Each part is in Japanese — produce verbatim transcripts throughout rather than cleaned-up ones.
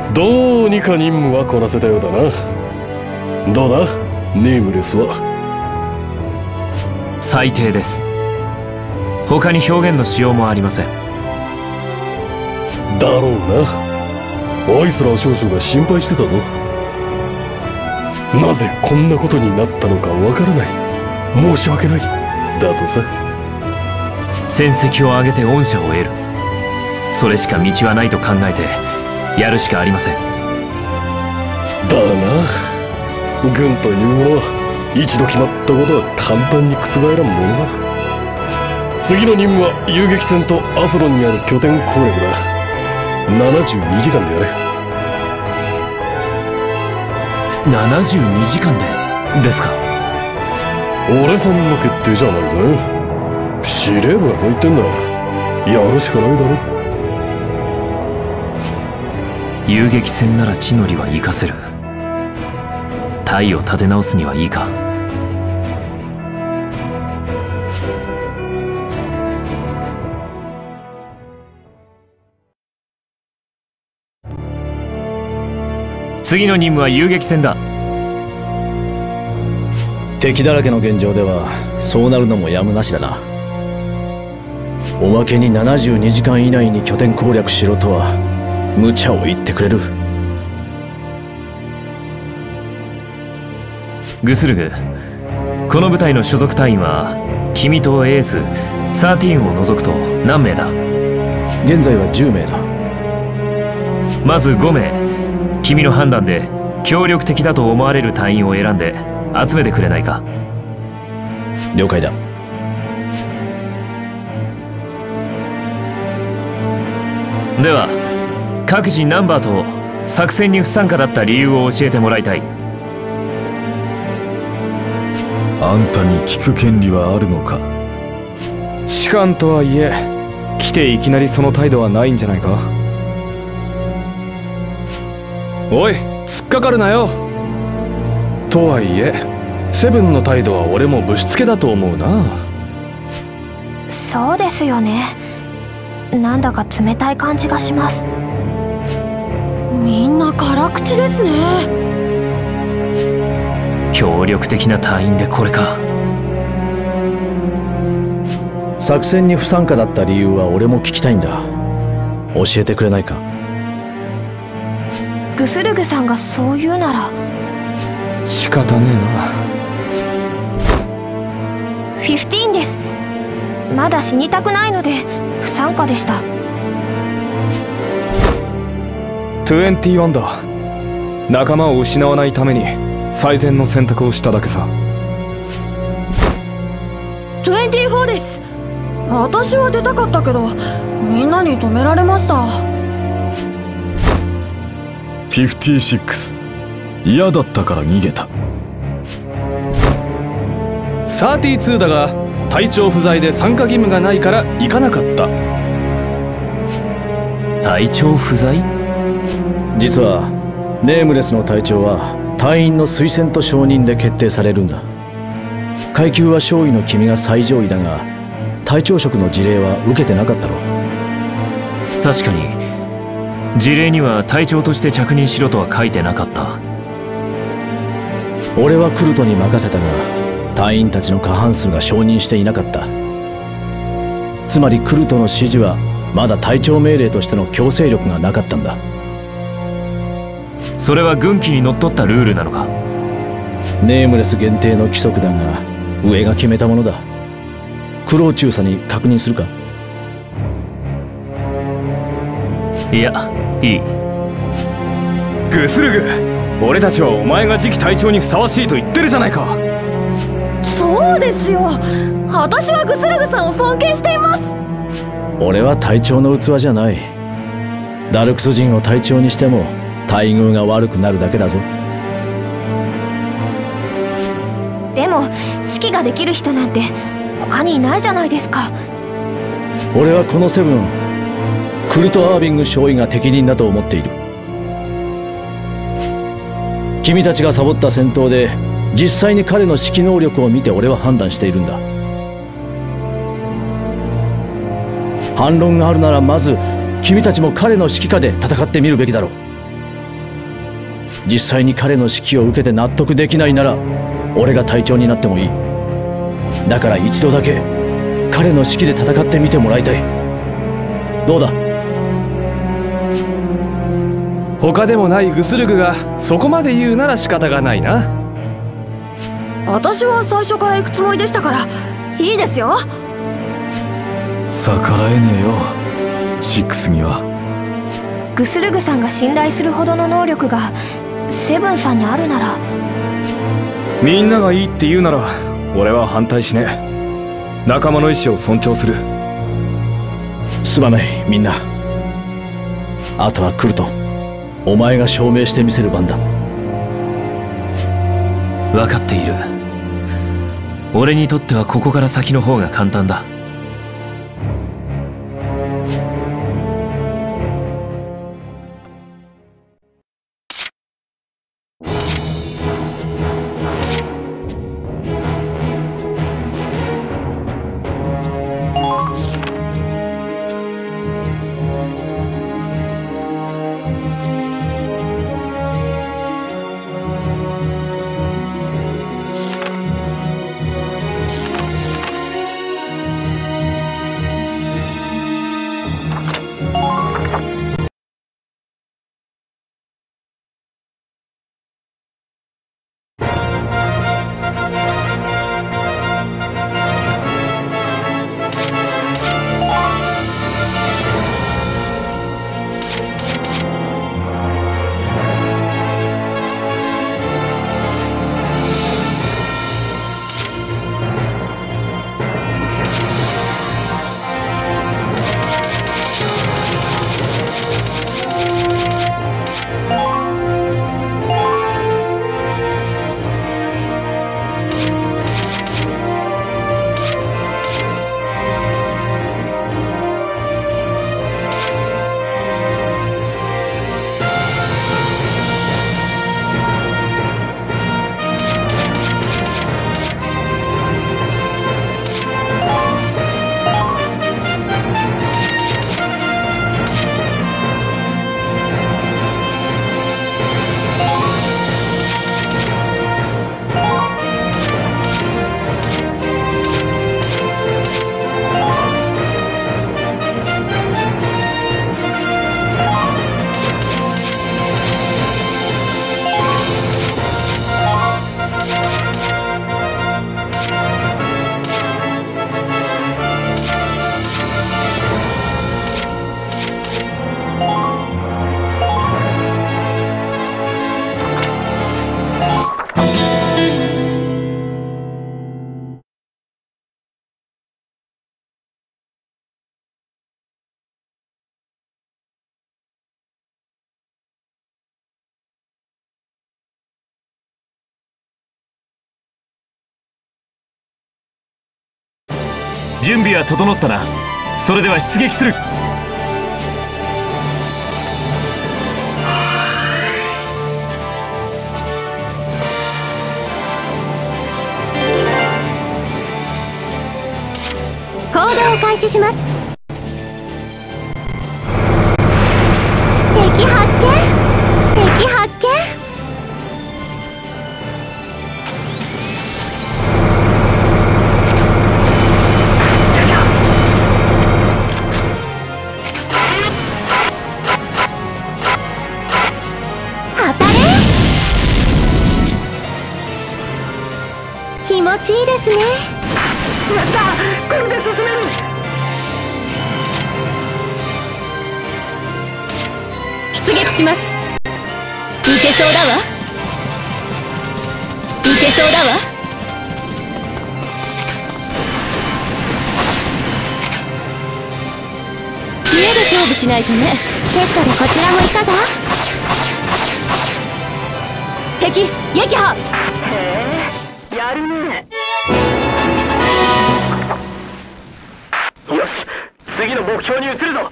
どうにか任務はこなせたようだな。どうだネームレスは。 最低です。他に表現のしようもありません。 だろうな。アイスラー少女が心配してたぞ。なぜこんなことになったのかわからない。申し訳ない。だとさ。 戦績を上げて恩赦を得る。それしか道はないと考えてやるしかありません。 だな。軍というものは一度決まったことは簡単に覆らんものだ。次の任務は遊撃戦とアスロンにある拠点攻略だ。ななじゅうにじかんでやれ。 ななじゅうにじかんでですか。 俺さんの決定じゃないぞ。司令部がそう言ってんだ。やるしかないだろ。 遊撃戦なら地の利は生かせる。隊を立て直すにはいいか。次の任務は遊撃戦だ。 敵だらけの現状ではそうなるのもやむなしだな。おまけにななじゅうにじかん以内に拠点攻略しろとは無茶を言ってくれる。 グスルグ、この部隊の所属隊員は君とエースじゅうさんを除くと何名だ。 現在はじゅうめいだ。 まずごめい、君の判断で協力的だと思われる隊員を選んで集めてくれないか。 了解だ。 では各自ナンバーと作戦に不参加だった理由を教えてもらいたい。 あんたに聞く権利はあるのか。 士官とはいえ来ていきなりその態度はないんじゃないか。おい突っかかるなよ。とはいえセブンの態度は俺もぶしつけだと思うな。 そうですよね。なんだか冷たい感じがします。みんな辛口ですね。 協力的な隊員でこれか。 作戦に不参加だった理由は俺も聞きたいんだ。教えてくれないか。 グスルグさんがそう言うなら仕方ねフィフティーンです。まだ死にたくないので不参加でした。 えな。にじゅういちだ。仲間を失わないために最善の選択をしただけさ。 にじゅうよんです。私は出たかったけどみんなに止められました。 ごじゅうろく、嫌だったから逃げた。 さんじゅうにだが隊長不在で参加義務がないから行かなかった。 隊長不在？ 実はネームレスの隊長は隊員の推薦と承認で決定されるんだ。階級は少尉の君が最上位だが隊長職の辞令は受けてなかったろ。 確かに辞令には隊長として着任しろとは書いてなかった。 俺はクルトに任せたが隊員たちの過半数が承認していなかった。つまりクルトの指示はまだ隊長命令としての強制力がなかったんだ。 それは軍紀にのっとったルールなのか。 ネームレス限定の規則だが上が決めたものだ。クロー中佐に確認するか。 いやいい。 グスルグ、俺たちはお前が次期隊長にふさわしいと言ってるじゃないか。 そうですよ。私はグスルグさんを尊敬しています。 俺は隊長の器じゃない。ダルクス人を隊長にしても待遇が悪くなるだけだぞ。 でも指揮ができる人なんて他にいないじゃないですか。 俺はこのセブンクルト・アービング少尉が適任だと思っている。君たちがサボった戦闘で実際に彼の指揮能力を見て俺は判断しているんだ。反論があるならまず君たちも彼の指揮下で戦ってみるべきだろう。 実際に彼の指揮を受けて納得できないなら俺が隊長になってもいい。だから一度だけ彼の指揮で戦ってみてもらいたい。どうだ？ 他でもないグスルグがそこまで言うなら仕方がないな。 私は最初から行くつもりでしたからいいですよ。 逆らえねえよシックスには。 グスルグさんが信頼するほどの能力がセブンさんにあるなら。 みんながいいって言うなら俺は反対しねえ。仲間の意思を尊重する。 すまないみんな。あとは来るとお前が証明してみせる番だ。 分かっている。俺にとってはここから先の方が簡単だ。準備は整ったな。それでは出撃する。 行動を開始します。敵発見。敵発見。気持ちいいですね。やったー、これで進める。出撃します。いけそうだわ。いけそうだわ。知恵で勝負しないとね。セットでこちらもいかが。敵撃破。へえ、やるね。よし、次の目標に移るぞ。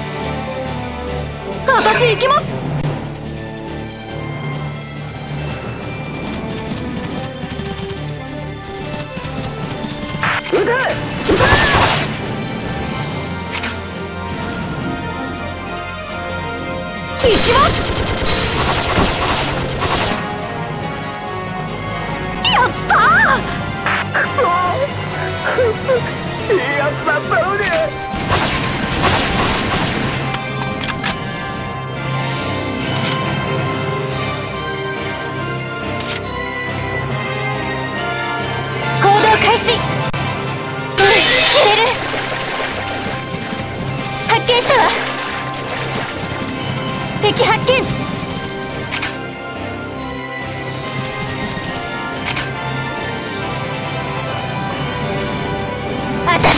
私行きます。 行きます。やったー。いいやつだったのに。行動開始。うん、揺れる。発見したわ。敵発見。当たって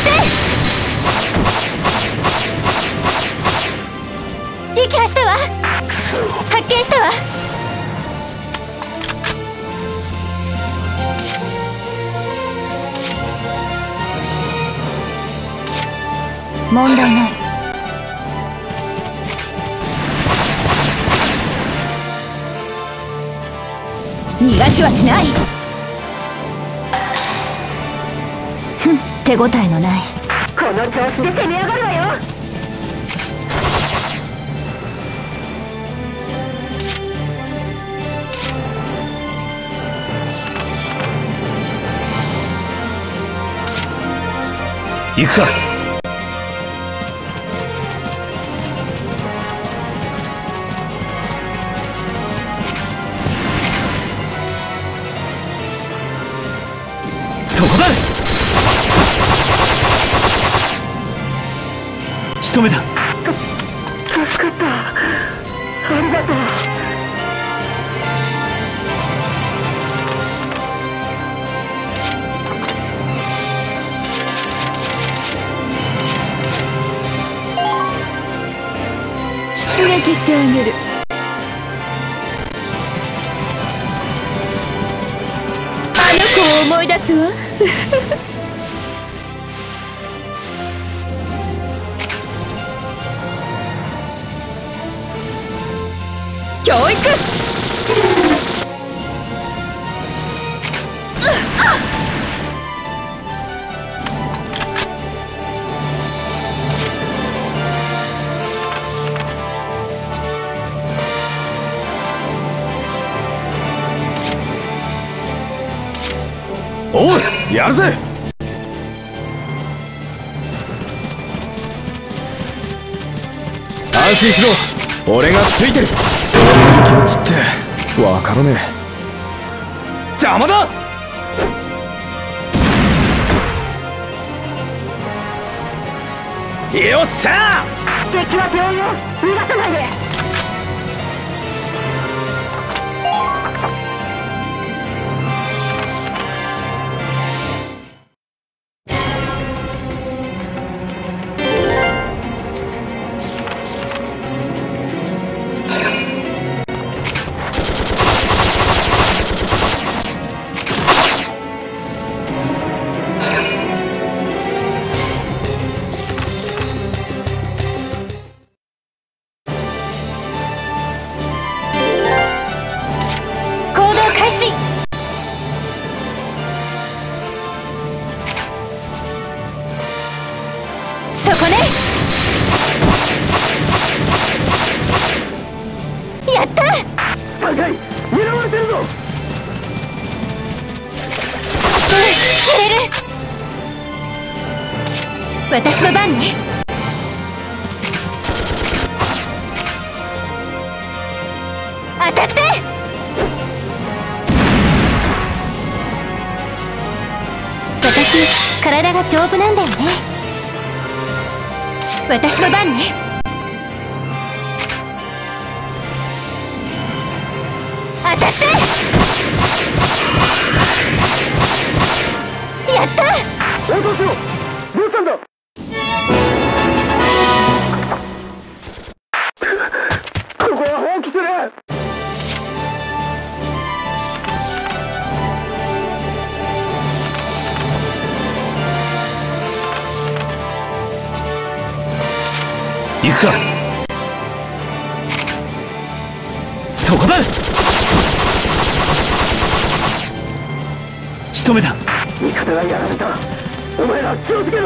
撃破したわ。発見したわ。問題ない。逃がしはしない。ふん、手応えのない。この調子で攻め上がるわよ。 行くか。そこだ。仕留めた。 助かった。ありがとう。出撃してあげる。あの子を思い出すわ。教育。 おい、やるぜ。安心しろ、俺がついてる。気持ちってわからねえ。邪魔だ。よっしゃー。敵は病院を逃がさないで。やった。高い、狙われてるぞ。うん、やれる。私の番ね。当たって。私、体が丈夫なんだよね。私の番ね。当たって。やった。応答しろ。どうしたんだ。ここは放棄する。 行くか。そこだ。仕留めた。 味方がやられた。お前ら気をつけろ。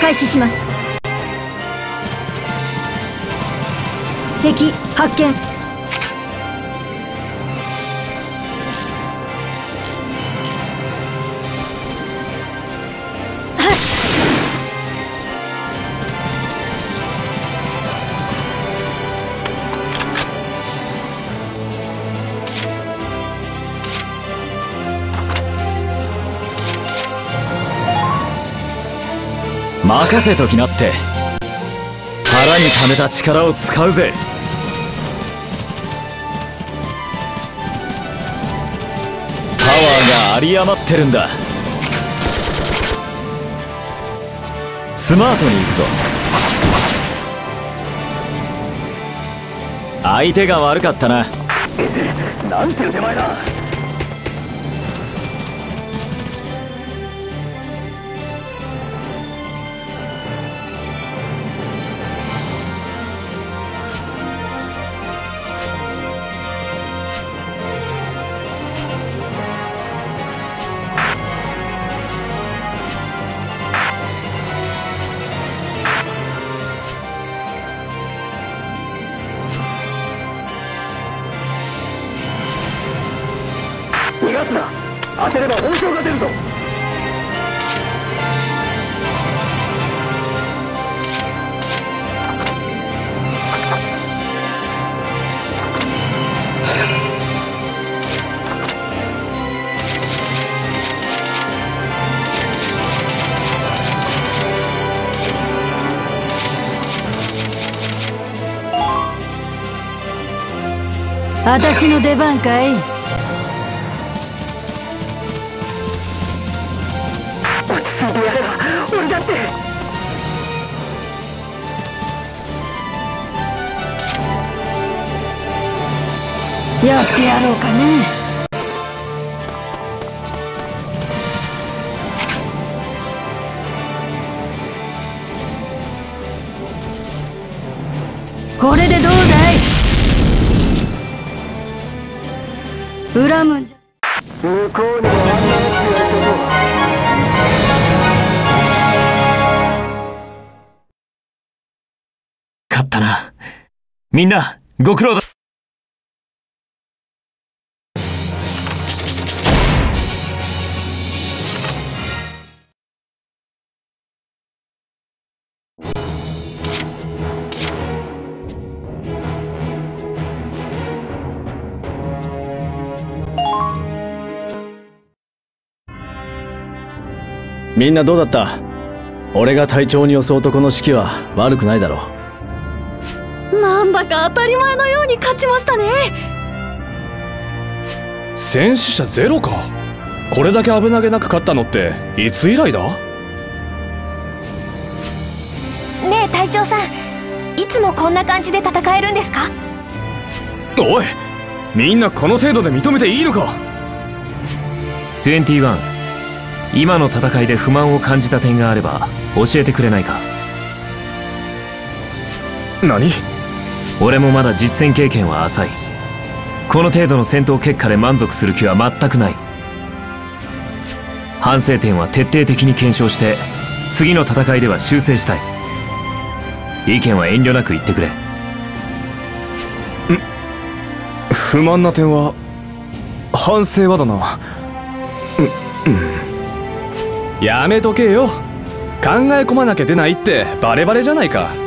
開始します。敵発見。 任せときなって。腹に溜めた力を使うぜ。パワーが有り余ってるんだ。スマートに行くぞ。相手が悪かったな。 なんて腕前だ。逃がすな。当てれば報奨が出るぞ。 私の出番かい。 俺だって。 やってやろうかね。これでどうだい。恨むんじゃ。 向こうにもあんなやつがいたぞ。 勝ったな。みんなご苦労だ。 みんなどうだった？俺が隊長に装う男の指揮は悪くないだろう。 なんだか当たり前のように勝ちましたね。 戦死者ゼロか。これだけ危なげなく勝ったのっていつ以来だ？ ねえ隊長さん、いつもこんな感じで戦えるんですか？ おい、みんなこの程度で認めていいのか？ にじゅういち、今の戦いで不満を感じた点があれば教えてくれないか？ 何？ 俺もまだ実戦経験は浅い。この程度の戦闘結果で満足する気は全くない。反省点は徹底的に検証して次の戦いでは修正したい。意見は遠慮なく言ってくれ。ん不満な点は反省はだな。うん、うん、やめとけよ。考え込まなきゃ出ないってバレバレじゃないか。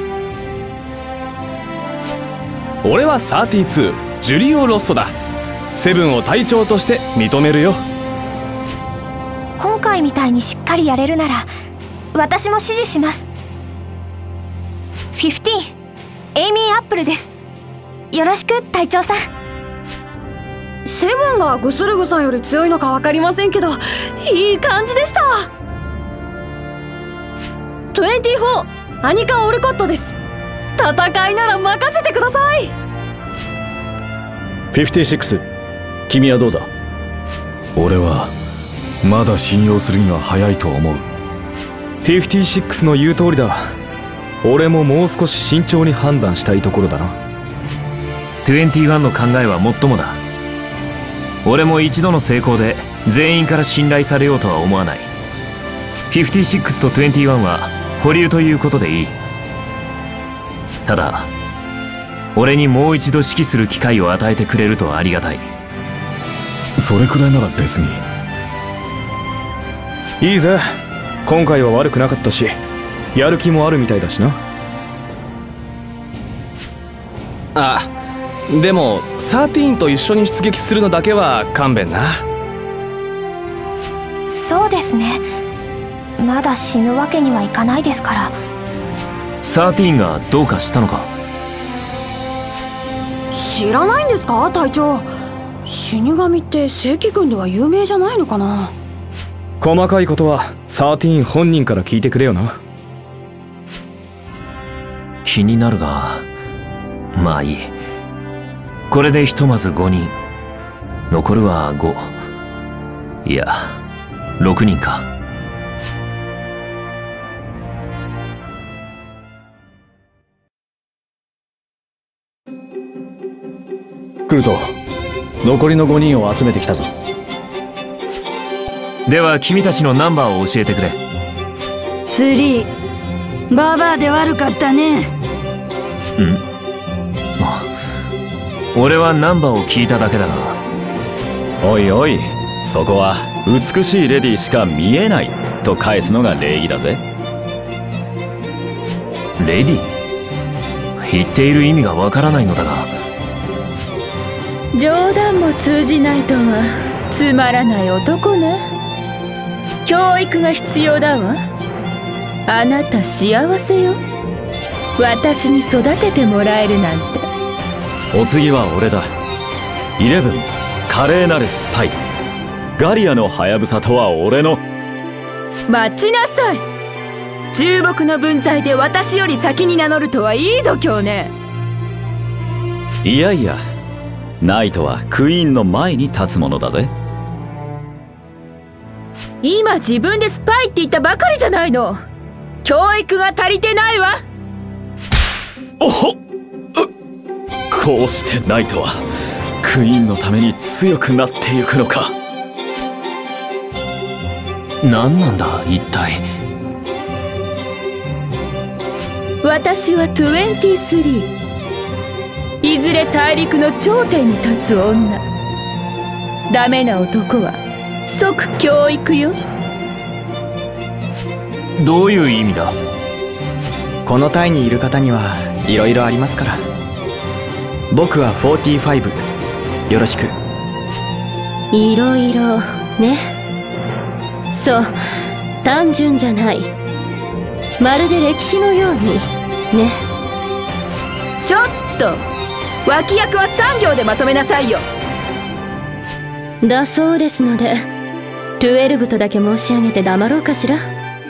俺はさんじゅうにジュリオ・ロッソだ。セブンを隊長として認めるよ。 今回みたいにしっかりやれるなら私も支持します。じゅうご、エイミー・アップルです。よろしく隊長さん。セブンがグスルグさんより強いのか分かりませんけど、いい感じでした。にじゅうよん、アニカ・オルコットです。戦いなら任せてください。 ごじゅうろく、君はどうだ？ 俺はまだ信用するには早いと思う。 ごじゅうろくの言う通りだ。俺ももう少し慎重に判断したいところだな。 にじゅういちの考えはもっともだ。俺も一度の成功で全員から信頼されようとは思わない。ごじゅうろくとにじゅういちは保留ということでいい。ただ俺にもう一度指揮する機会を与えてくれるとありがたい。 それくらいなら別に。 いいぜ。今回は悪くなかったし、やる気もあるみたいだしな。あ、でもサーティーンと一緒に出撃するのだけは勘弁な。 そうですね。まだ死ぬわけにはいかないですから。 サーティーンがどうかしたのか？ 知らないんですか隊長。死神って正規軍では有名じゃないのかな。 細かいことはサーティーン本人から聞いてくれよな。 気になるが、まあいい。これでひとまずごにん、残るはご、いやろくにんか。 クルト、残りのごにんを集めてきたぞ。 では君たちのナンバーを教えてくれ。 スリー。ババアで悪かったね。 ん？あ、俺はナンバーを聞いただけだが。 おいおい、そこは美しいレディーしか見えないと返すのが礼儀だぜ。 レディー？言っている意味がわからないのだが。 冗談も通じないとはつまらない男ね。教育が必要だわ。あなた幸せよ。私に育ててもらえるなんて。 お次は俺だ。イレブン、華麗なるスパイ。ガリアのハヤブサとは俺の。 待ちなさい。重木の分際で私より先に名乗るとはいい度胸ね。 いやいや、ナイトはクイーンの前に立つものだぜ。 今自分でスパイって言ったばかりじゃないの。教育が足りてないわ。 おほっ、こうしてナイトはクイーンのために強くなってゆくのか。 何なんだ一体。 私はにじゅうさん。いずれ大陸の頂点に立つ女。ダメな男は即教育よ。 どういう意味だ？ この隊にいる方にはいろいろありますから。僕はよんじゅうご。よろしく。 いろいろね。そう、単純じゃない。まるで歴史のようにね。 ちょっと脇役はさん行でまとめなさいよ。 だそうですのでじゅうにとだけ申し上げて黙ろうかしら。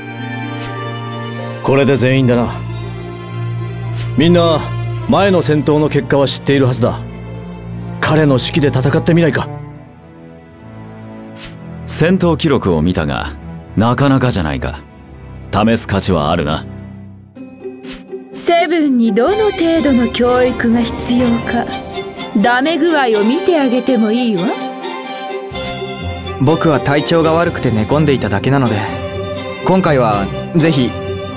これで全員だな。みんな前の戦闘の結果は知っているはずだ。彼の指揮で戦ってみないか。 戦闘記録を見たがなかなかじゃないか。試す価値はあるな。 セブンにどの程度の教育が必要かダメ具合を見てあげてもいいわ。 僕は体調が悪くて寝込んでいただけなので、今回はぜひ。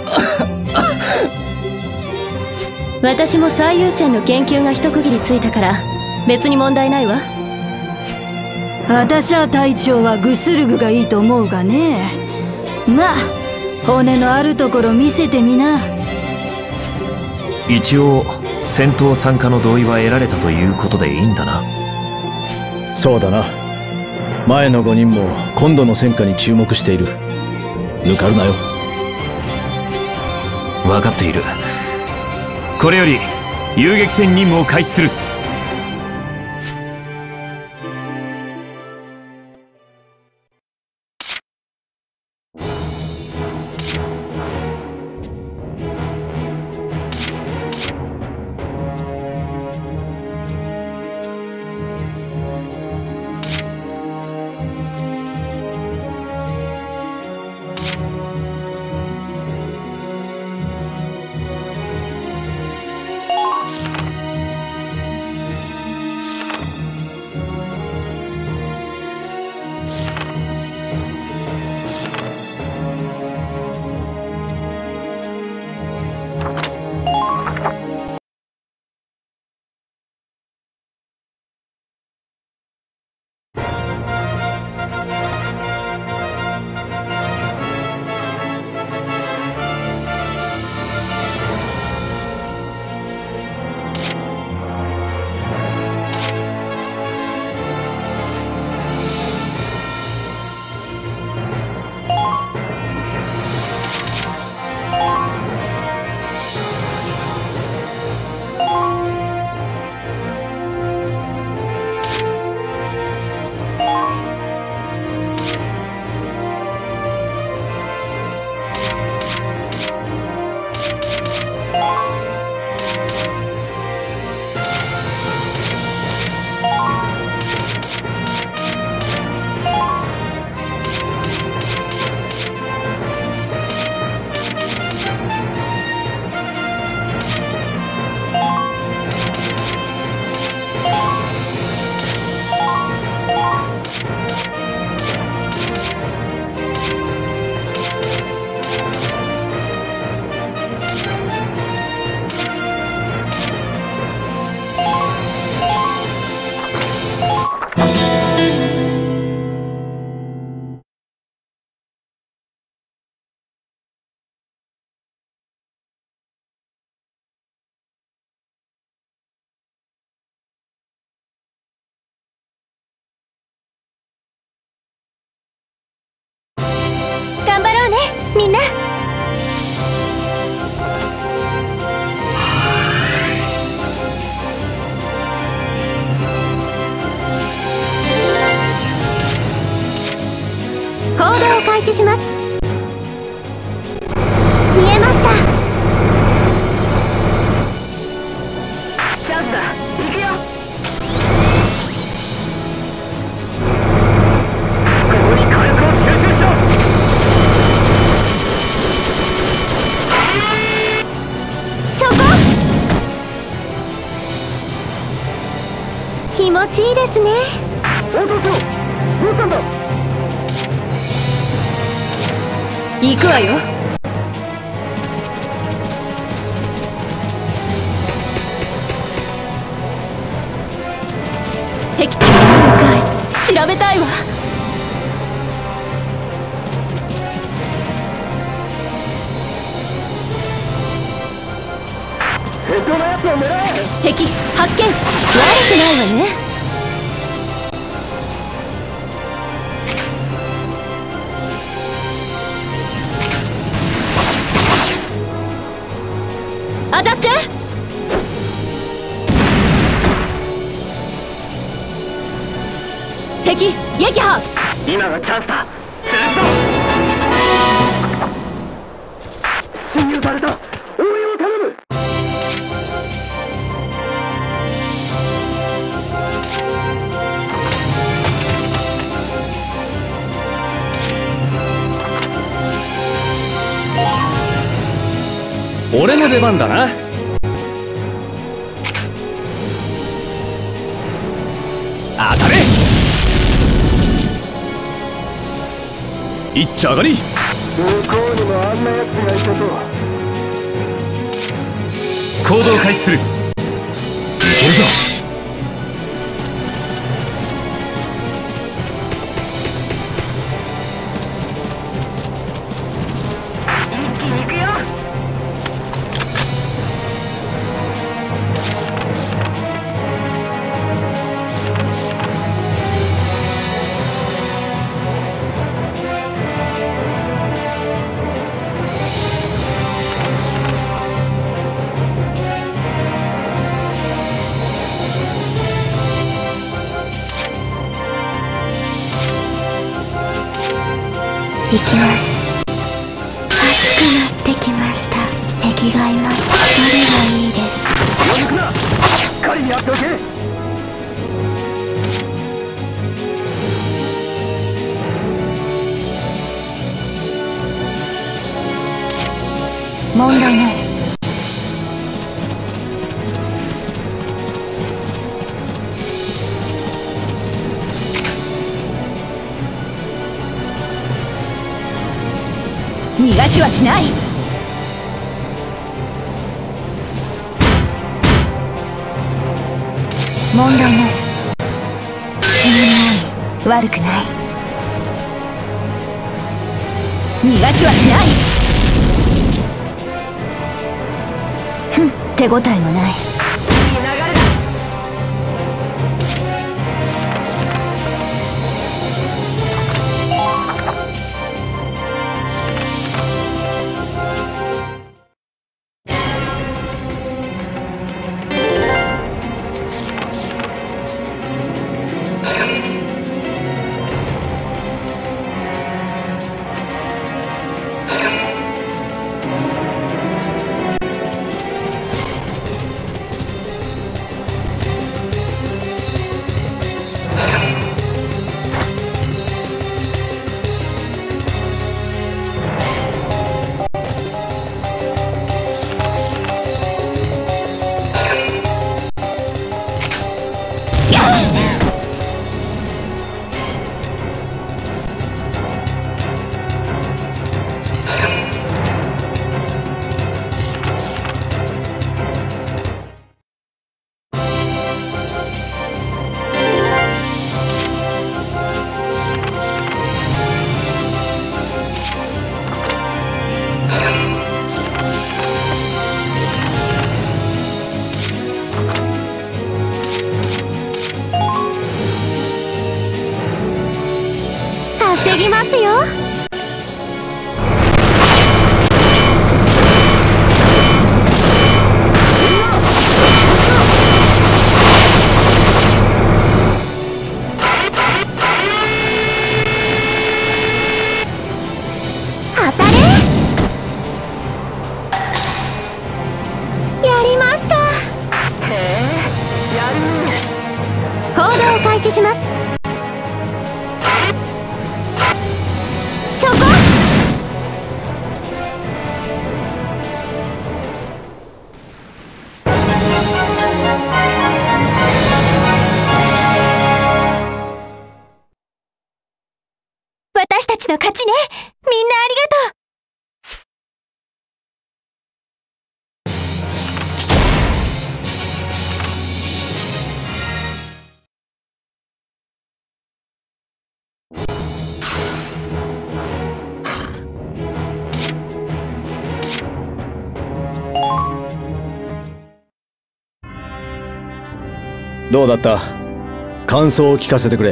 私も最優先の研究が一区切りついたから別に問題ないわ。 私は隊長はグスルグがいいと思うがね。まあ骨のあるところ見せてみな。 一応戦闘参加の同意は得られたということでいいんだな。 そうだな。前のごにんも今度の戦果に注目している。抜かるなよ。 分かっている。これより遊撃戦任務を開始する。 みんな。行動を開始します。見えました。チャンスだ、行くよ。ここに火力を集中しろ。そこ。気持ちいいですね。応答しろ。どうしたんだ。 行くわよ。敵対なんかい調べたいわ。 ヘッドのやつを狙え。 敵発見。悪くないわね。当たって。敵撃破。 今がチャンスだ。侵入された。応援を頼む。 俺の出番だな。当たれ。いっちゃ上がり。 向こうにもあんな奴がいたとは。 行動開始する。いけるぞ。 一気に行くよ。 行きます。暑くなってきました。敵がいました。どれがいいです。 行くな。しっかりやっておけ。 問題ない。 逃がしはしない。 問題ない。死なない。 悪くない。逃がしはしない。ふん、手応えもない。 防ぎますよ。 ちの勝ちね。みんなありがとう。 どうだった？感想を聞かせてくれ。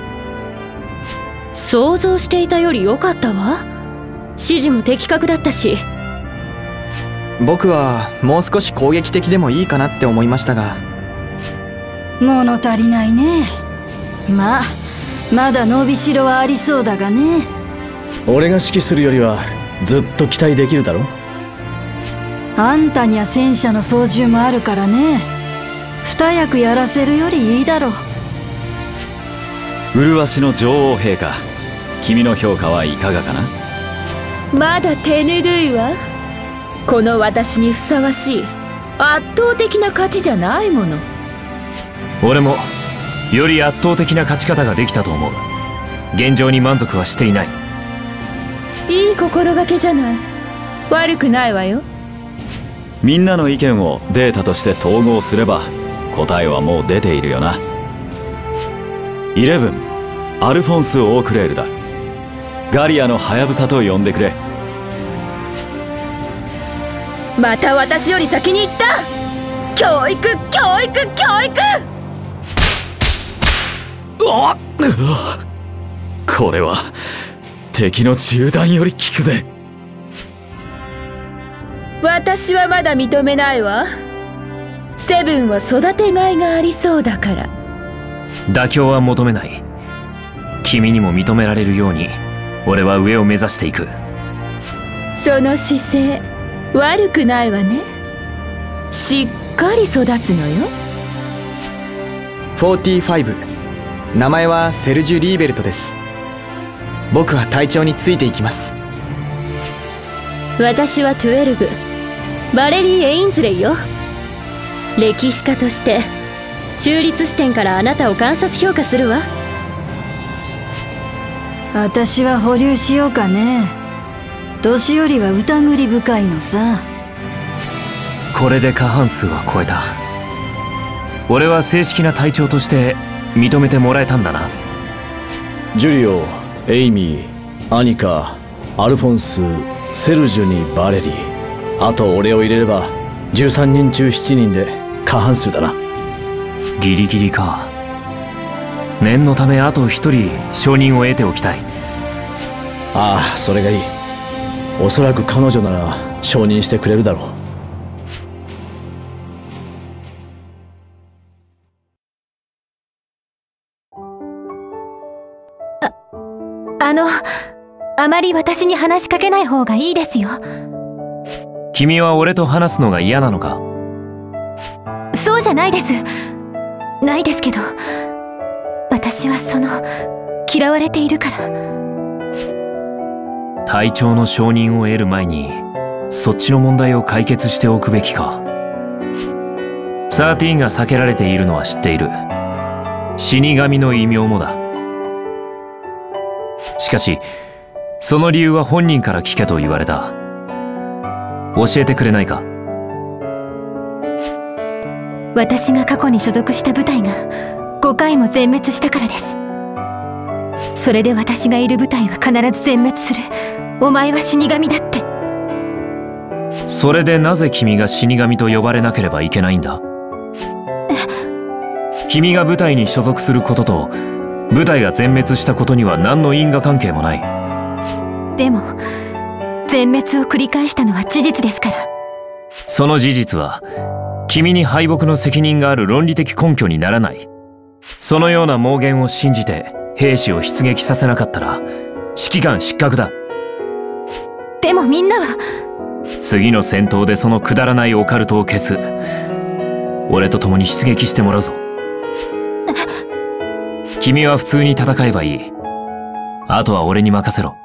想像していたより良かったわ。指示も的確だったし。 僕はもう少し攻撃的でもいいかなって思いましたが。 物足りないね。まあまだ伸びしろはありそうだがね。 俺が指揮するよりはずっと期待できるだろ。 あんたには戦車の操縦もあるからね。二役やらせるよりいいだろう。 麗しの女王陛下、君の評価はいかがかな？ まだ手ぬるいわ。この私にふさわしい圧倒的な勝ちじゃないもの。 俺もより圧倒的な勝ち方ができたと思う。現状に満足はしていない。 いい心がけじゃない。悪くないわよ。 みんなの意見をデータとして統合すれば答えはもう出ているよな。イレブン、アルフォンス・オークレールだ。ガリアのハヤブサと呼んでくれ。 また私より先に行った。教育教育教育。 あっ、これは敵の銃弾より効くぜ。 私はまだ認めないわ。セブンは育てがいがありそうだから。 妥協は求めない。君にも認められるように俺は上を目指していく。 その姿勢悪くないわね。しっかり育つのよ。 フォーティーファイブ、名前はセルジュ・リーベルトです。僕は隊長についていきます。 私はトゥエルブ、バレリー・エインズレイよ。歴史家として中立視点からあなたを観察評価するわ。 私は保留しようかね。年寄りは疑り深いのさ。 これで過半数は超えた。俺は正式な隊長として認めてもらえたんだな。 ジュリオ、エイミー、アニカ、アルフォンス、セルジュにバレリー、あと俺を入れればじゅうさんにん中しちにんで過半数だな。 ギリギリか。念のためあと一人承認を得ておきたい。 ああ、それがいい。おそらく彼女なら承認してくれるだろう。 あの、あまり私に話しかけない方がいいですよ。 君は俺と話すのが嫌なのか？ そうじゃないです。ないですけど、私はその嫌われているから。 隊長の承認を得る前にそっちの問題を解決しておくべきか。サーティーンが避けられているのは知っている。死神の異名もだ。しかしその理由は本人から聞けと言われた。教えてくれないか？ 私が過去に所属した部隊がごかいも全滅したからです。それで私がいる部隊は必ず全滅する。お前は死神だって。 それでなぜ君が死神と呼ばれなければいけないんだ？君が部隊に所属することと部隊が全滅したことには何の因果関係もない。 でも全滅を繰り返したのは事実ですから。 その事実は君に敗北の責任がある論理的根拠にならない。そのような妄言を信じて兵士を出撃させなかったら指揮官失格だ。 でもみんなは次の戦闘でそのくだらないオカルトを消す。俺と共に出撃してもらうぞ。君は普通に戦えばいい。あとは俺に任せろ。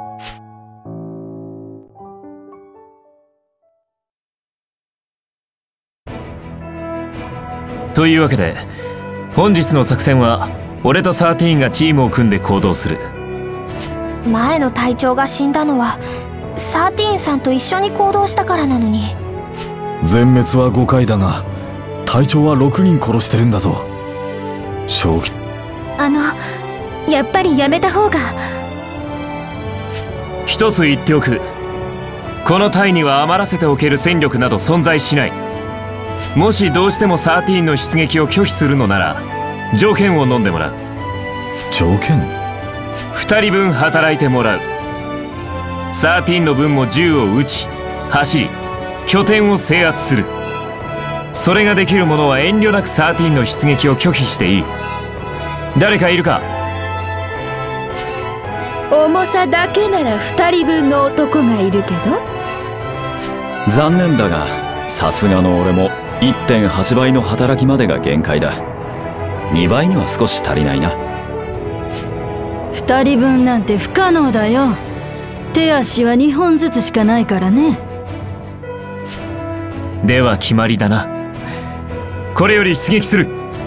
というわけで本日の作戦は俺とサーティーンがチームを組んで行動する。 前の隊長が死んだのはサーティーンさんと一緒に行動したからなのに。 全滅はごかいだが隊長はろくにん殺してるんだぞ。正気。 あのやっぱりやめた方が。 一つ言っておく。この隊には余らせておける戦力など存在しない。もしどうしてもサーティーンの出撃を拒否するのなら条件を飲んでもらう。 条件？ 二人分働いてもらう。サーティーンの分も銃を撃ち走り拠点を制圧する。それができる者は遠慮なくサーティーンの出撃を拒否していい。誰かいるか？ 重さだけなら二人分の男がいるけど。 残念だがさすがの俺も いってんはち 倍の働きまでが限界だ。にばいには少し足りないな。 二人分なんて不可能だよ。手足はにほんずつしかないからね。 では決まりだな。これより出撃する。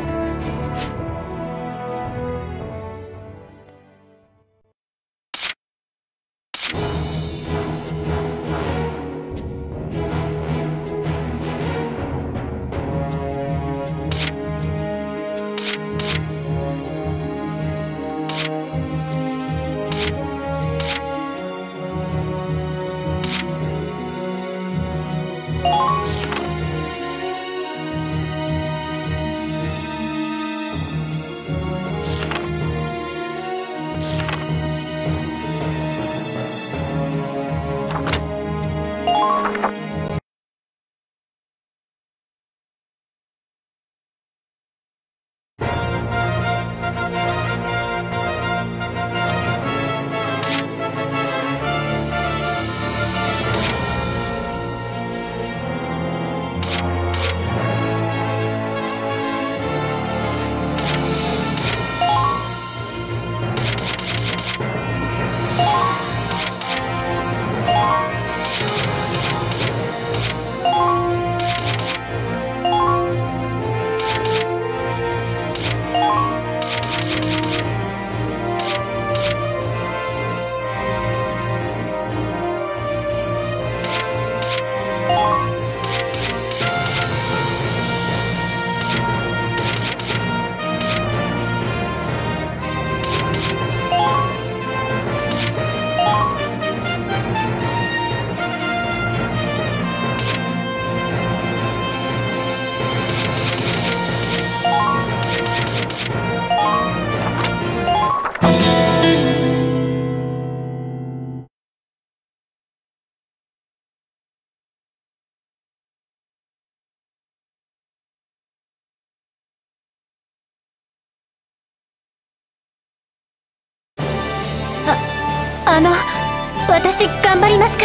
あの私頑張りますから。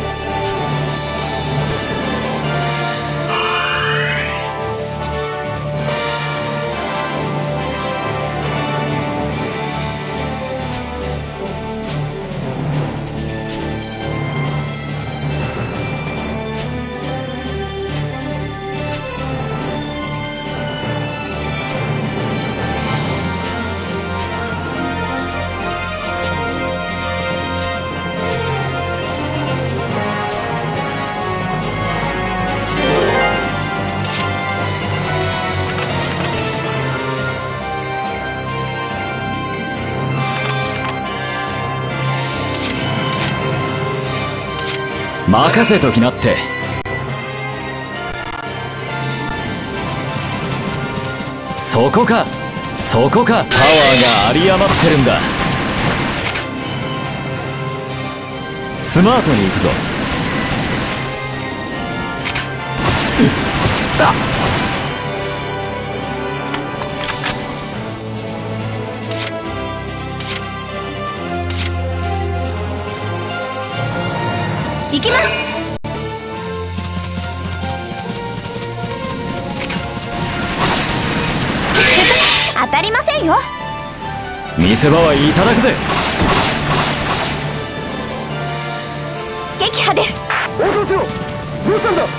任せときなって。そこかそこか。パワーが有り余ってるんだ。スマートに行くぞ。 あっ行きます。当たりませんよ。 見せ場はいただくぜ。 撃破です。 応答しろ。どうしたんだ。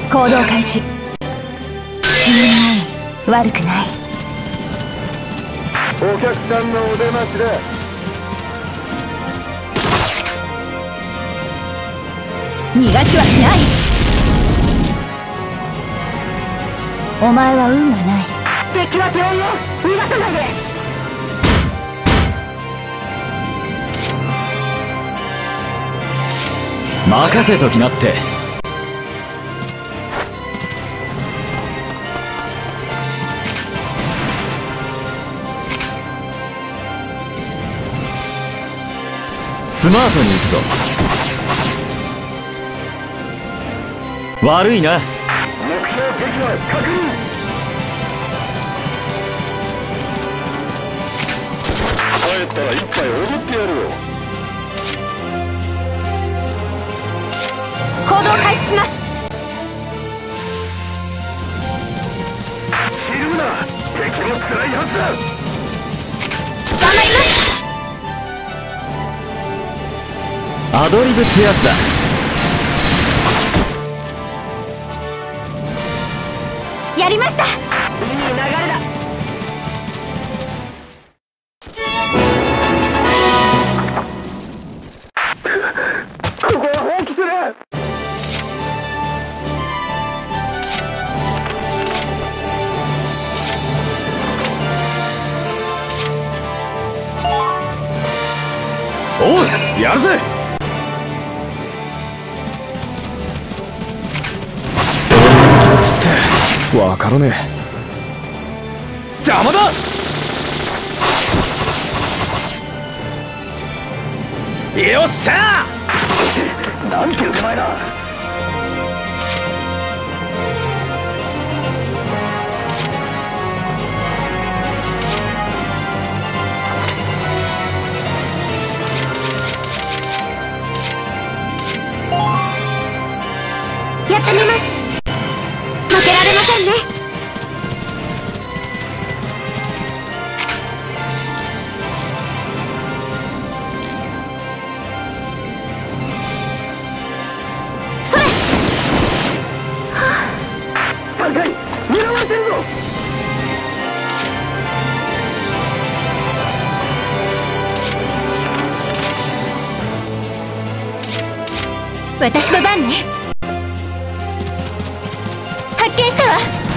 行動開始。悪くない。 お客さんのお出ましだ。 逃がしはしない。お前は運がない。敵は病院を逃がさないで。 任せときなって。スマートに行くぞ。悪いな。 目標敵は確認。帰ったら一杯踊ってやるよ。 行動開始します。 ひるむな。敵も辛いはずだ。 頑張ります。 アドリブってやつだ。 やりました。いい流れだ。 ここは放棄する。 おう、やるぜ。わからねえ。邪魔だ。よっしゃー。 なんて腕前だ。 やってみます。負けられませんね。それ。はあ、 高い。狙われてるぞ。 私の番ね。発見したわ。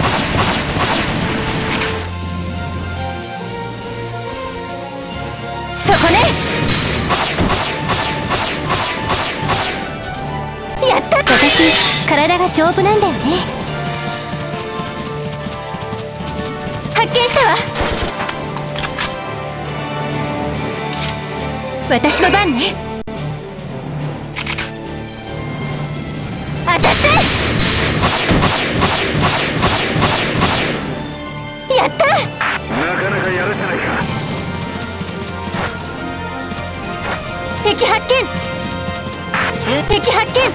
そこね。やった。私体が丈夫なんだよね。発見したわ。私の番ね。当たって。やった。なかなかやるじゃないか。 敵発見。敵発見。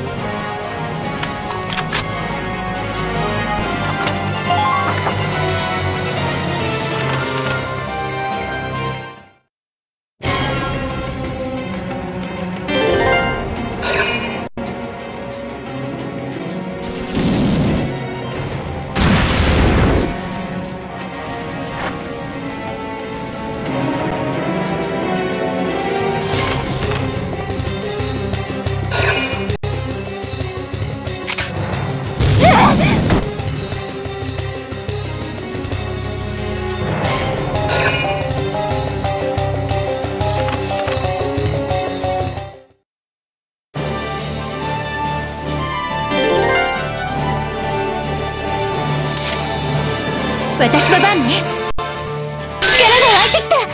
私の番ね。力が湧いてきた。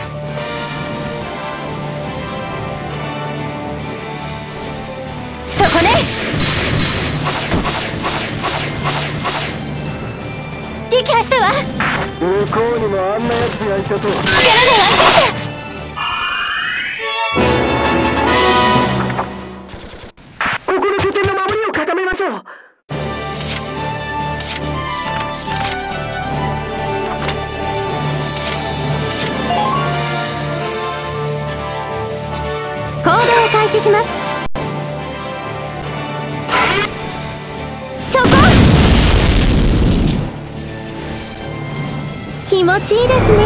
そこね。撃破したわ。 向こうにもあんなやつがいたと。力が湧いてきた。 ここの拠点の守りを固めましょう。 行動を開始します。そこ。 気持ちいいですね。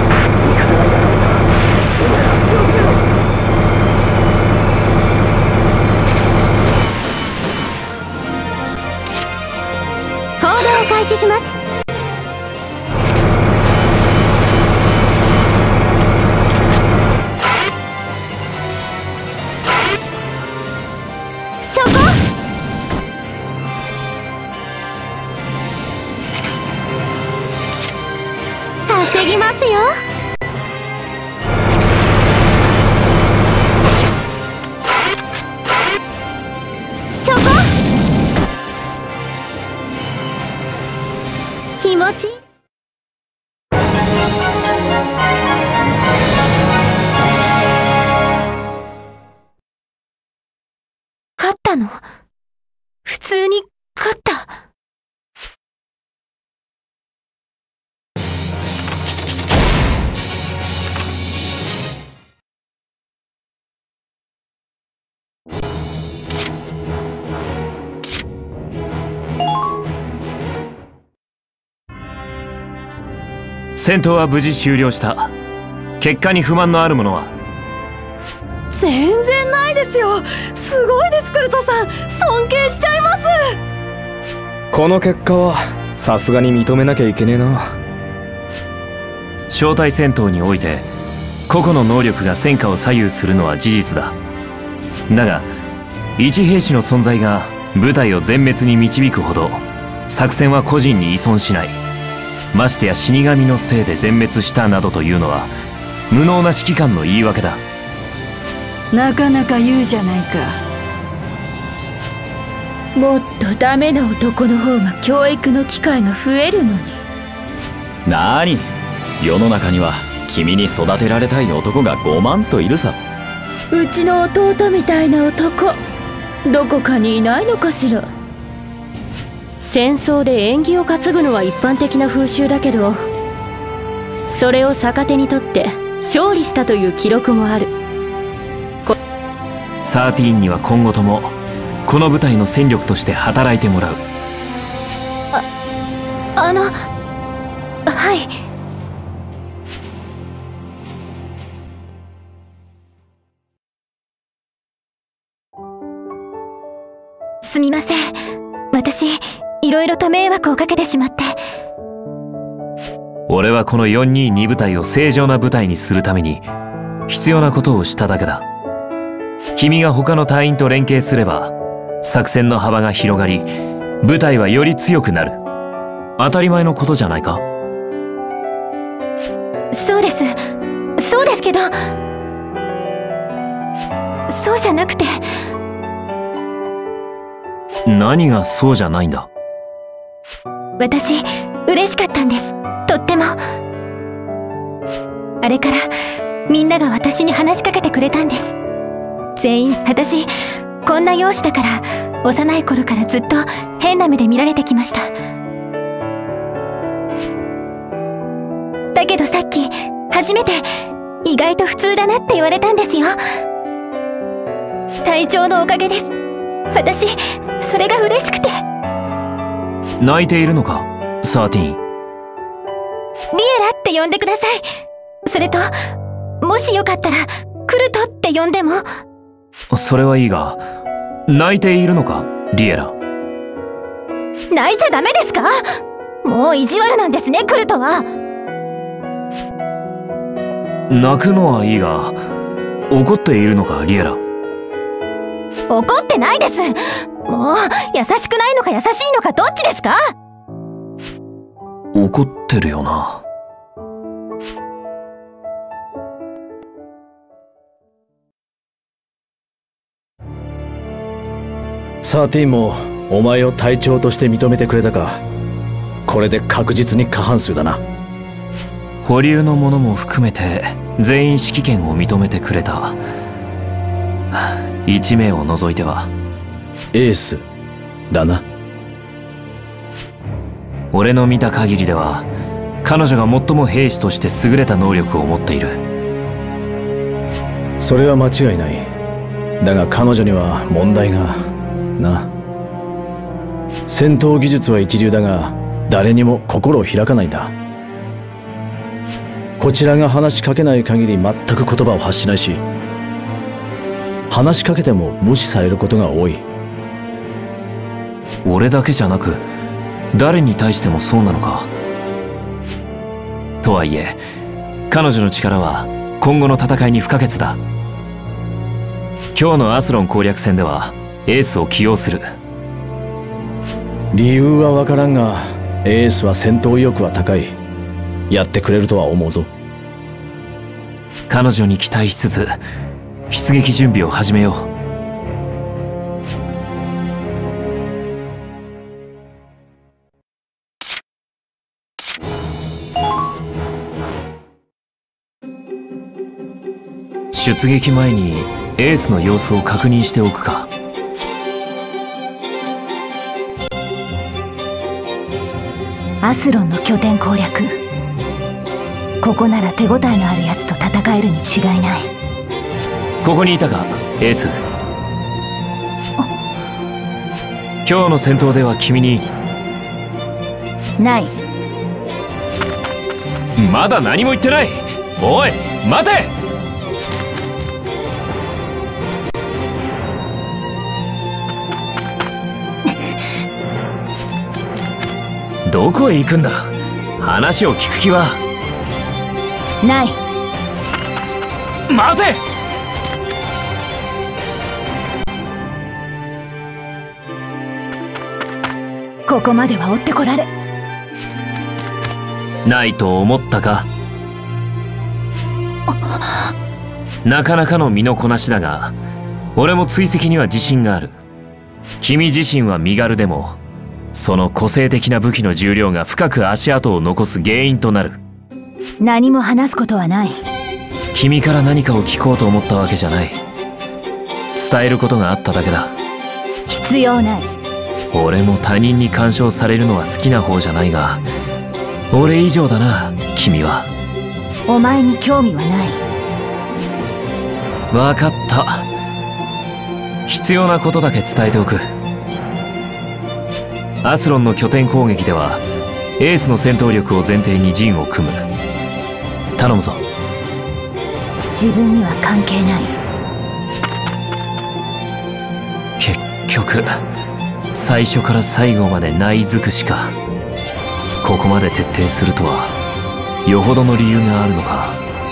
行動を開始します。そこ。稼ぎますよ。そこ。気持ちいい。勝ったの？普通に勝った。 戦闘は無事終了した。結果に不満のある者は？ 全然ないですよ。すごいです、クルトさん。尊敬しちゃいます。 この結果はさすがに認めなきゃいけねえな。 招待戦闘において個々の能力が戦果を左右するのは事実だ。だが一兵士の存在が部隊を全滅に導くほど作戦は個人に依存しない。ましてや死神のせいで全滅したなどというのは無能な指揮官の言い訳だ。 なかなか言うじゃないか。 もっとダメな男の方が教育の機会が増えるのに。 なーに、世の中には君に育てられたい男がごまんといるさ。 うちの弟みたいな男、どこかにいないのかしら。 戦争で縁起を担ぐのは一般的な風習だけど、それを逆手にとって勝利したという記録もある。 サーティーンには今後ともこの部隊の戦力として働いてもらう。 あ、あの、はい。すみません。私、いろいろと迷惑をかけてしまって。 俺はこのよんにーに部隊を正常な部隊にするために必要なことをしただけだ。君が他の隊員と連携すれば作戦の幅が広がり部隊はより強くなる。当たり前のことじゃないか。 そうです。そうですけど、そうじゃなくて。 何がそうじゃないんだ。 私、嬉しかったんです。とっても。あれからみんなが私に話しかけてくれたんです。全員、私こんな容姿だから幼い頃からずっと変な目で見られてきました。だけどさっき初めて意外と普通だなって言われたんですよ。隊長のおかげです。私それが嬉しくて。 泣いているのか、サーティーン。 リエラって呼んでください。それともしよかったらクルトって呼んでも。 それはいいが、泣いているのか、リエラ。 泣いちゃダメですか？もう意地悪なんですね、クルトは。 泣くのはいいが、怒っているのか、リエラ。 怒ってないです。もう優しくないのか優しいのかどっちですか？ 怒ってるよな。 サーティーンもお前を隊長として認めてくれたか。これで確実に過半数だな。 保留の者も含めて全員指揮権を認めてくれた。いち名を除いてはエースだな。 俺の見た限りでは彼女が最も兵士として優れた能力を持っている。 それは間違いない。だが彼女には問題がな。戦闘技術は一流だが誰にも心を開かないんだ。 こちらが話しかけない限り全く言葉を発しないし、話しかけても無視されることが多い。 俺だけじゃなく誰に対してもそうなのか。とはいえ彼女の力は今後の戦いに不可欠だ。今日のアスロン攻略戦ではエースを起用する。 理由は分からんがエースは戦闘意欲は高い。やってくれるとは思うぞ。 彼女に期待しつつ出撃準備を始めよう。出撃前にエースの様子を確認しておくか。 アスロンの拠点攻略、ここなら手応えのあるやつと戦えるに違いない。 ここにいたかエース。今日の戦闘では君に。 ない。 まだ何も言ってない。おい待て。どこへ行くんだ。話を聞く気はない。 待て。 ここまでは追ってこられないと思ったか。なかなかの身のこなしだが俺も追跡には自信がある。君自身は身軽でもその個性的な武器の重量が深く足跡を残す原因となる。 何も話すことはない。 君から何かを聞こうと思ったわけじゃない。伝えることがあっただけだ。 必要ない。 俺も他人に干渉されるのは好きな方じゃないが俺以上だな君は。 お前に興味はない。 分かった。必要なことだけ伝えておく。アスロンの拠点攻撃ではエースの戦闘力を前提に陣を組む。頼むぞ。 自分には関係ない。 結局最初から最後までない尽くしか。ここまで徹底するとはよほどの理由があるのか。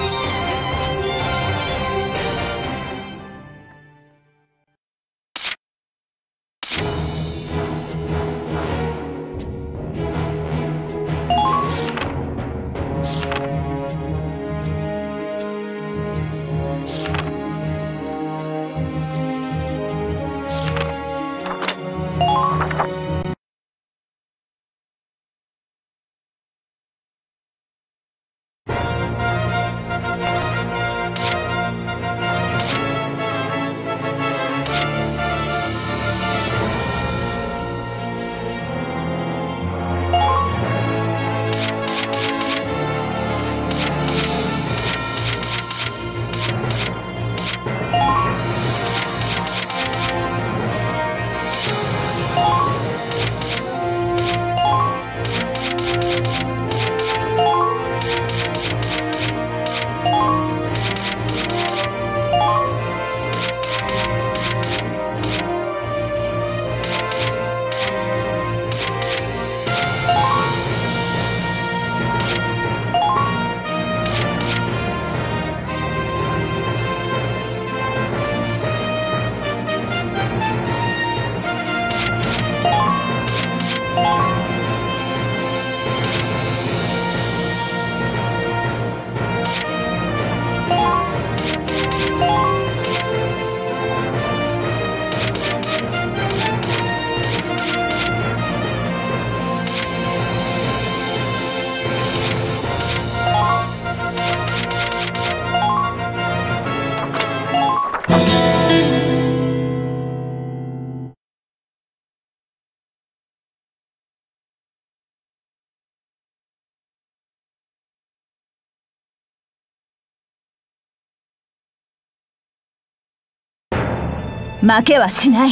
負けはしない。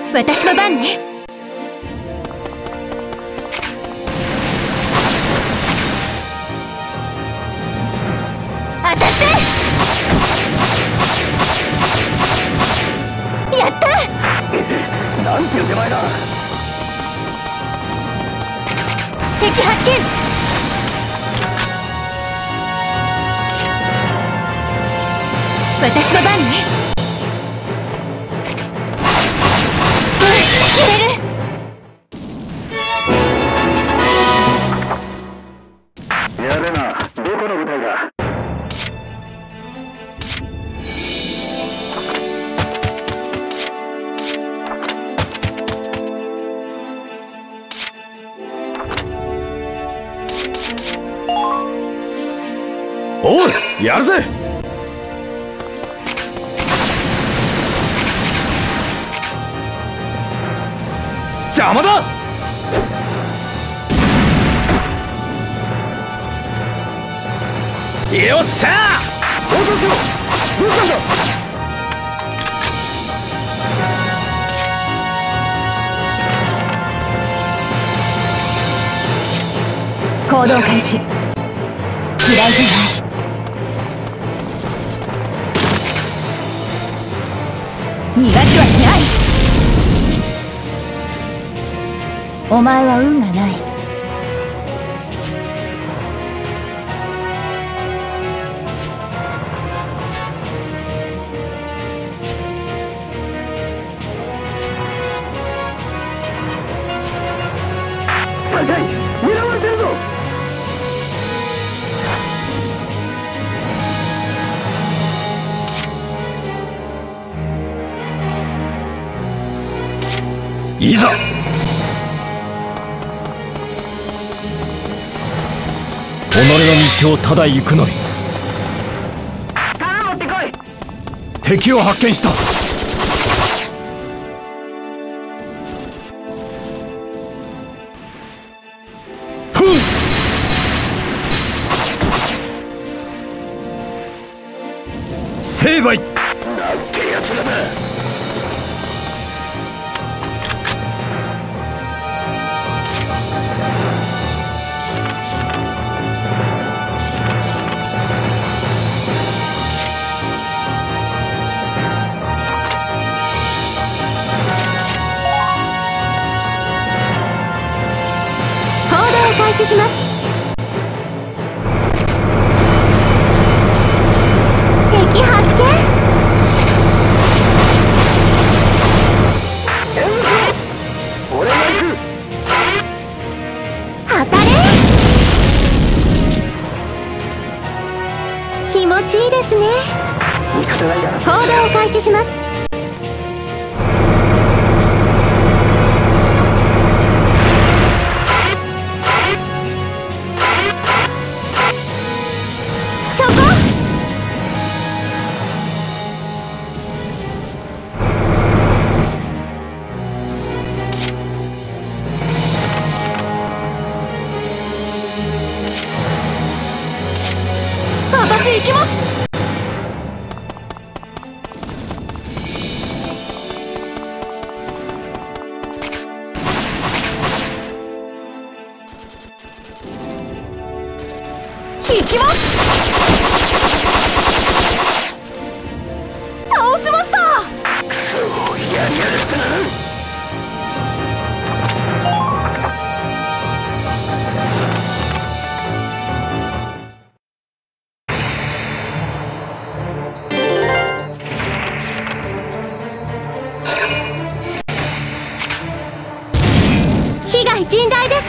私の番ね。当たって、やった。 なんていう手前だ。 敵発見。私の番ね。揺れる。 やべな、どこの部隊だ。 おい、やるぜ。邪魔だ。よっしゃー。 報告しろ。どうしたんだ。 行動開始。嫌いじゃない。逃がしはしない。お前は運がない。 高い、狙われてるぞ。 いざ。己の道をただ行くのみ。 弾持ってこい。 敵を発見した。ふん。成敗。 なんてやつらだ。 開始します。敵発見。 俺が行く。 当たれ。気持ちいいですね。行動を開始します。私行きます。行きます。倒しました。 そうやりやがったな。 被害甚大です。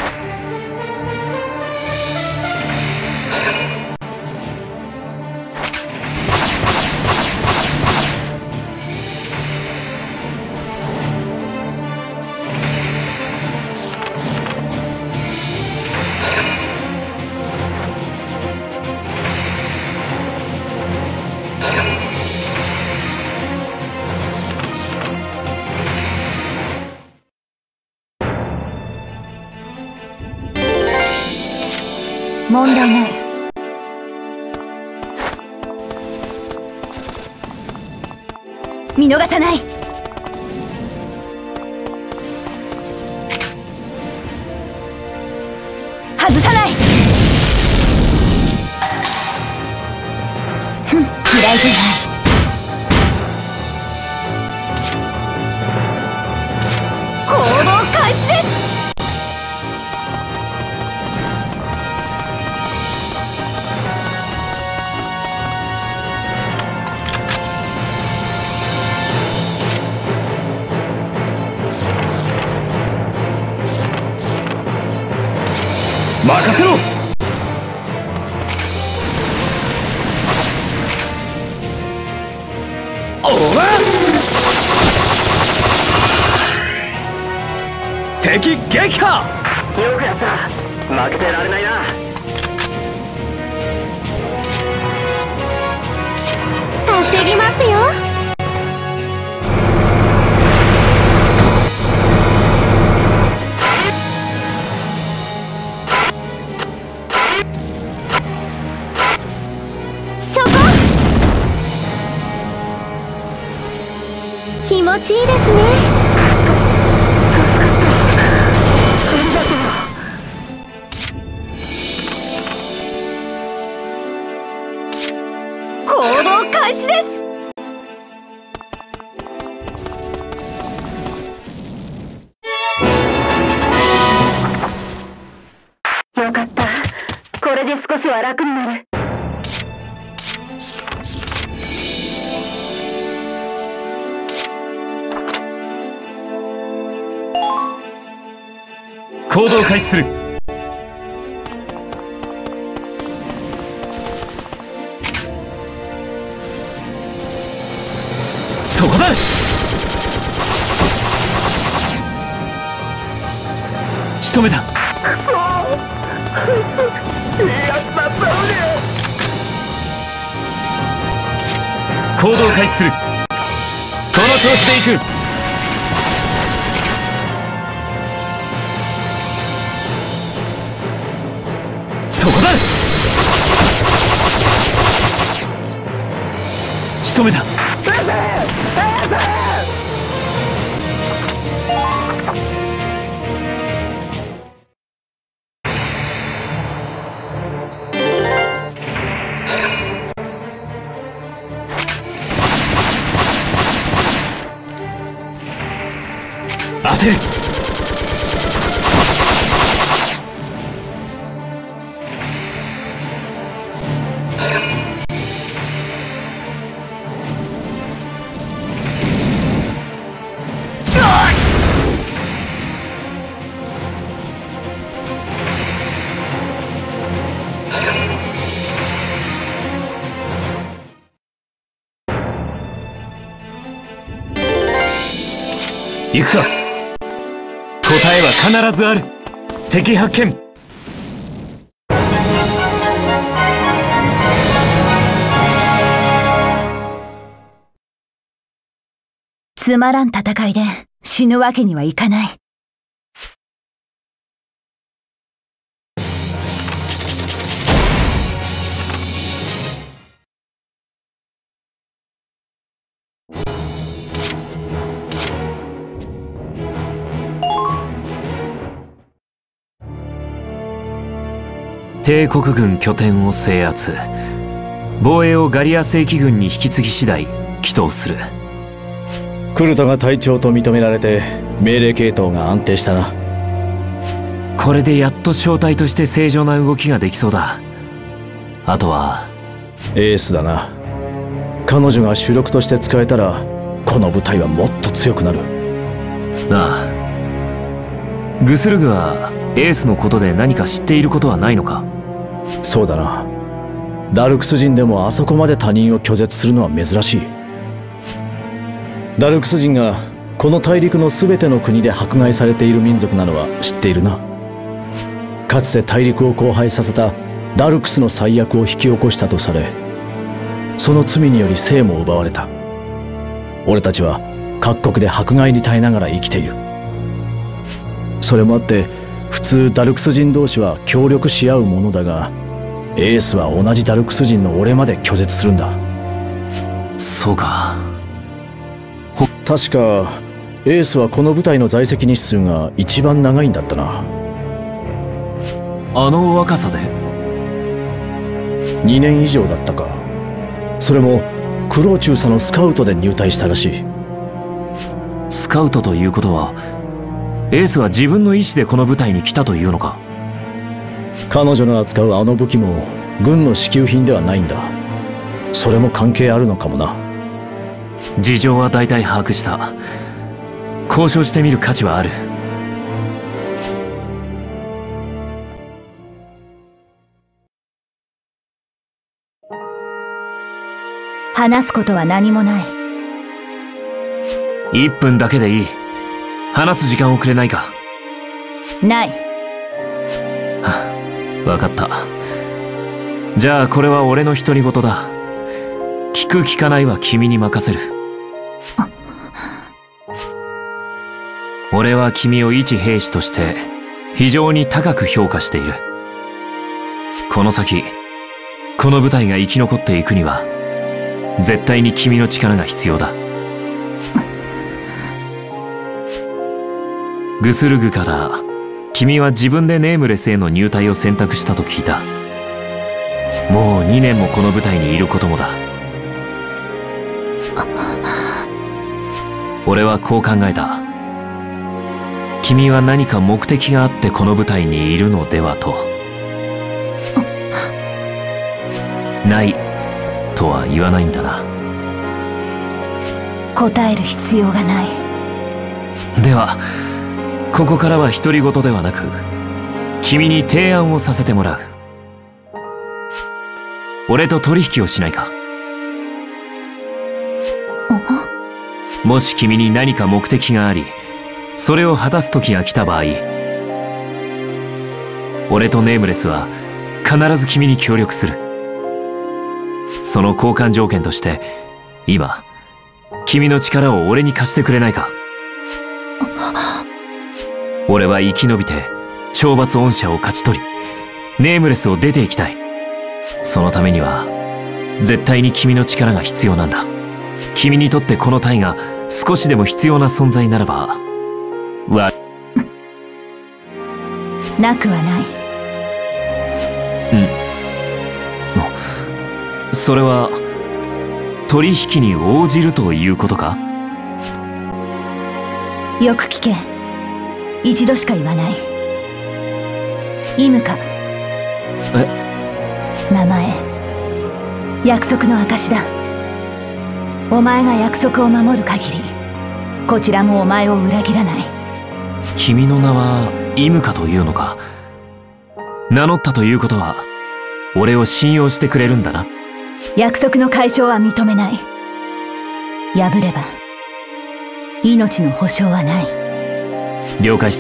問題ない。見逃さない。 外さない。ふん、嫌いじゃない。 行動開始です。 任せろ。おら敵撃破。 よくやった。負けてられないな。 焦りますよ。気持ちいいですね。行動開始です。 よかった。これで少しは楽になる。 行動開始する。そこだ。仕留めた。行動開始する。この調子でいく。そこだ。仕留めた。当てる。行くか。答えは必ずある。敵発見。 つまらん戦いで死ぬわけにはいかない。 帝国軍拠点を制圧。防衛をガリア正規軍に引き継ぎ次第帰投する。 クルトが隊長と認められて命令系統が安定したな。 これでやっと小隊として正常な動きができそうだ。あとはエースだな。彼女が主力として使えたらこの部隊はもっと強くなる。 なあ、グスルグはエースのことで何か知っていることはないのか？ そうだな。ダルクス人でもあそこまで他人を拒絶するのは珍しい。ダルクス人がこの大陸の全ての国で迫害されている民族なのは知っているな。かつて大陸を荒廃させたダルクスの災厄を引き起こしたとされ、その罪により生も奪われた。俺たちは各国で迫害に耐えながら生きている。それもあって普通ダルクス人同士は協力し合うものだが、エースは同じダルクス人の俺まで拒絶するんだ。 そうか。 確かエースはこの部隊の在籍日数が一番長いんだったな。 あの若さで？ にねん以上だったか。それもクロー中佐のスカウトで入隊したらしい。 スカウトということはエースは自分の意思でこの部隊に来たというのか？ 彼女の扱うあの武器も軍の支給品ではないんだ。それも関係あるのかもな。 事情は大体把握した。交渉してみる価値はある。 話すことは何もない。 いっぷんだけでいい。話す時間をくれないか？ ない。 分かった。じゃあこれは俺の独り言だ。聞く聞かないは君に任せる。俺は君を一兵士として非常に高く評価している。この先この部隊が生き残っていくには絶対に君の力が必要だ。グスルグから君は自分でネームレスへの入隊を選択したと聞いた。もうにねんもこの部隊にいることもだ。俺はこう考えた。君は何か目的があってこの部隊にいるのではと。ないとは言わないんだな。 答える必要がない。 ではここからは独り言ではなく君に提案をさせてもらう。俺と取引をしないか？もし君に何か目的がありそれを果たす時が来た場合、俺とネームレスは必ず君に協力する。その交換条件として今君の力を俺に貸してくれないか？俺は生き延びて懲罰恩赦を勝ち取りネームレスを出ていきたい。そのためには絶対に君の力が必要なんだ。君にとってこの隊が少しでも必要な存在ならばわなくはない。 うん。それは取引に応じるということか？ よく聞け。一度しか言わない。イムカ。 え？ 名前。約束の証だ。お前が約束を守る限りこちらもお前を裏切らない。 君の名はイムカというのか？名乗ったということは俺を信用してくれるんだな。 約束の解消は認めない。破れば命の保証はない。 了解した。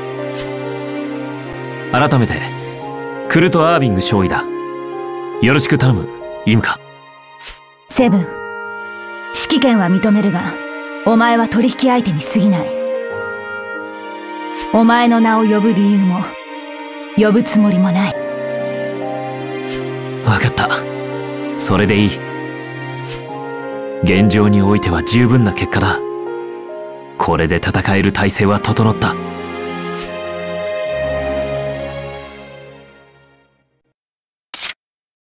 改めてクルト・アービング少尉だ。よろしく頼むイムカ。 セブン、指揮権は認めるがお前は取引相手に過ぎない。お前の名を呼ぶ理由も呼ぶつもりもない。 分かった。それでいい。現状においては十分な結果だ。これで戦える体制は整った。